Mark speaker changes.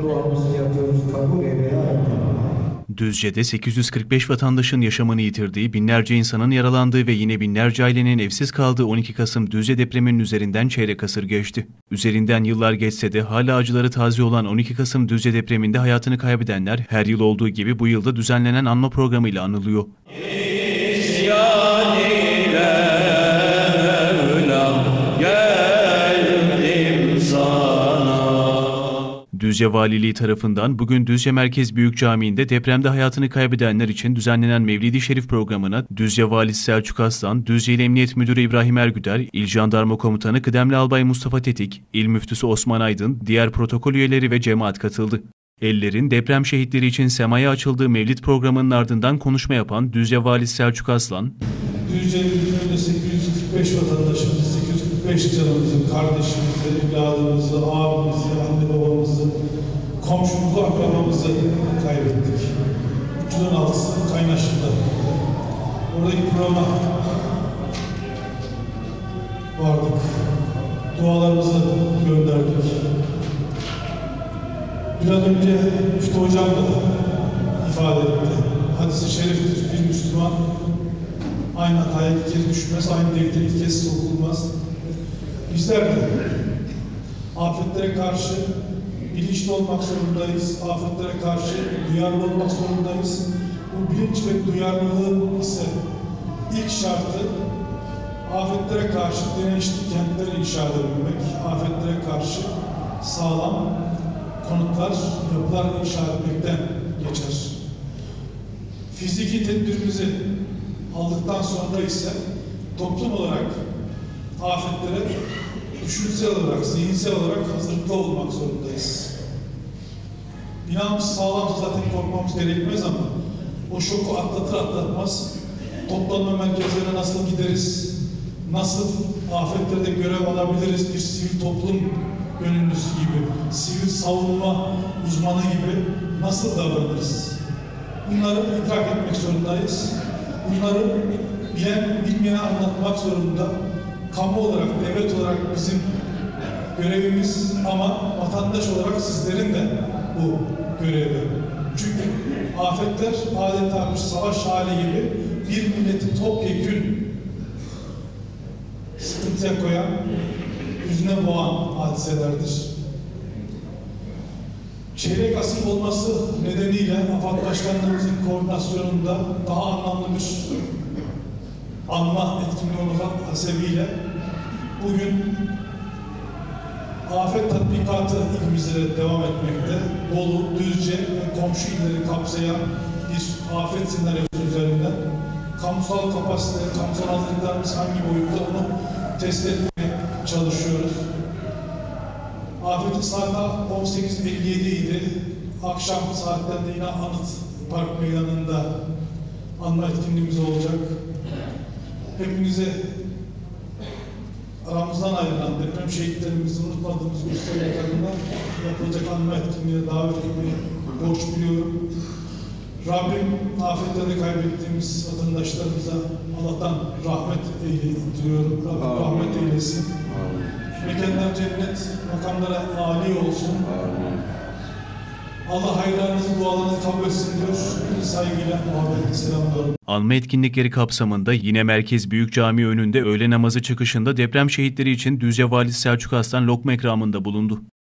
Speaker 1: duamızı yapıyoruz. Kabul eyle ya Rabbi.
Speaker 2: Düzce'de 845 vatandaşın yaşamını yitirdiği, binlerce insanın yaralandığı ve yine binlerce ailenin evsiz kaldığı 12 Kasım Düzce depreminin üzerinden çeyrek asır geçti. Üzerinden yıllar geçse de hala acıları taze olan 12 Kasım Düzce depreminde hayatını kaybedenler her yıl olduğu gibi bu yılda düzenlenen anma programıyla anılıyor. Düzce Valiliği tarafından bugün Düzce Merkez Büyük Camii'nde depremde hayatını kaybedenler için düzenlenen Mevlid-i Şerif programına Düzce Valisi Selçuk Aslan, Düzce İl Emniyet Müdürü İbrahim Ergüder, İl Jandarma Komutanı Kıdemli Albay Mustafa Tetik, İl Müftüsü Osman Aydın, diğer protokol üyeleri ve cemaat katıldı. Ellerin deprem şehitleri için semaya açıldığı Mevlid programının ardından konuşma yapan Düzce Valisi Selçuk Aslan,
Speaker 3: Düzce'nin 845 vatandaşımızı, 845 canımızı, kardeşimizi, evladımızı, abimizi, anne babamızı, komşumuzu, akrabamızı kaybettik. 316'sı Kaynaşlı'da. Oradaki programa vardık. Dualarımızı gönderdik. Biraz önce Müftü Hocam da ifade etti. Hadis-i şeriftir. Bir Müslüman aynı hataya ilk kez düşmez, aynı delikte ilk kez sokulmaz. Bizler de afetlere karşı bilinçli olmak zorundayız. Afetlere karşı duyarlı olmak zorundayız. Bu bilinç ve duyarlılığın ise ilk şartı afetlere karşı dirençli kentler inşa edebilmek, afetlere karşı sağlam konutlar, yapılar inşa etmekten geçer. Fiziki tedbirimizi aldıktan sonra ise toplum olarak afetlere düşünsel olarak, zihinsel olarak hazırlıklı olmak zorundayız. Binamız sağlam, zaten korkmamız gerekmez ama o şoku atlatır atlatmaz toplanma merkezlerine nasıl gideriz, nasıl afetlerde görev alabiliriz, bir sivil toplum gönüllüsü gibi, sivil savunma uzmanı gibi nasıl davranırız? Bunları idrak etmek zorundayız. Bunları bilen, bilmeyene anlatmak zorunda. Kamu olarak, devlet olarak bizim görevimiz ama vatandaş olarak sizlerin de bu görevi. Çünkü afetler adeta bir savaş hali gibi bir milleti topyekün sıkıntıya koyan, yüzüne boğan hadiselerdir. Çeyrek asır olması nedeniyle AFAD Başkanlığımızın koordinasyonunda daha anlamlı bir anma etkinliği olmak hasebiyle bugün afet tatbikatı ilimizde devam etmekte. Bolu, Düzce ve komşu illeri kapsayan bir afet senaryosu üzerinden kamusal kapasite, kamusal hazırlıklarımız hangi boyutta onu test etmeye çalışıyoruz. Afetin saati 18.57 idi. Akşam saatlerinde yine Anıt Park Meydanı'nda anma etkinliğimiz olacak. Hepinize aramızdan ayrılan deprem şehitlerimizi unutmadığımız gösterilerinde yapılacak anma etkinliğine davet etmeyi borç biliyorum. Rabbim afetlerde kaybettiğimiz vatandaşlarımıza Allah'tan rahmet diliyorum. Rabbim rahmet eylesin. Mekanlar cennet, makamlara âli olsun. Allah hayırlarınızı, dualarınızı kabul etsin diyor. Saygıyla, muhabbetle selamlıyorum.
Speaker 2: Anma etkinlikleri kapsamında yine Merkez Büyük Camii önünde öğle namazı çıkışında deprem şehitleri için Düzce Valisi Selçuk Aslan lokma ikramında bulundu.